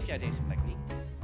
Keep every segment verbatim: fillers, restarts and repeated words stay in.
jij deze plek niet?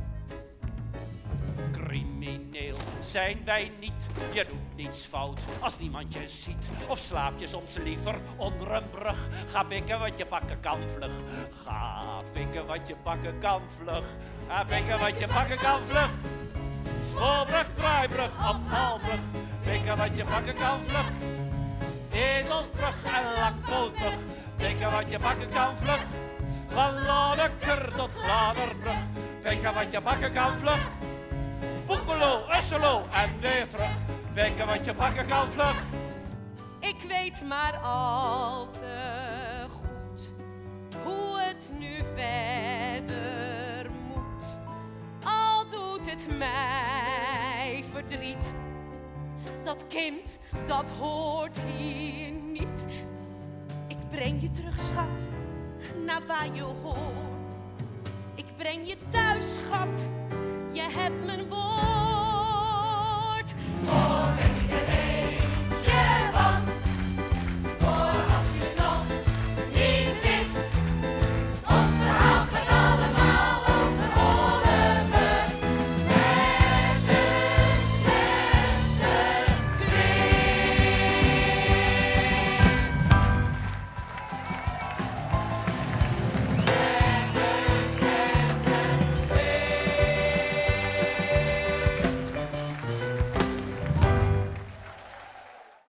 Crimineel zijn wij niet, je doet niets fout als niemand je ziet. Of slaap je soms liever onder een brug. Ga pikken wat je pakken kan vlug. Ga pikken wat je pakken kan vlug. Ga pikken wat je pakken kan vlug. Schoolbrug, draaibrug, afhaalbrug. Pikken wat je pakken kan vlug. Ezelsbrug en Lakpootbrug. Pikken wat je pakken kan vlug. Van Lodeker tot Gladerbrug. Pikken wat je pakken kan vlug. Boekelo, Usselo en weer terug. Pikken wat je pakken kan vlug. Ik weet maar al te goed hoe het nu verder moet. Al doet het mij verdriet. Dat kind, dat hoort hier niet. Ik breng je terug, schat, naar waar je hoort. Ik breng je thuis, schat, je hebt mijn woord.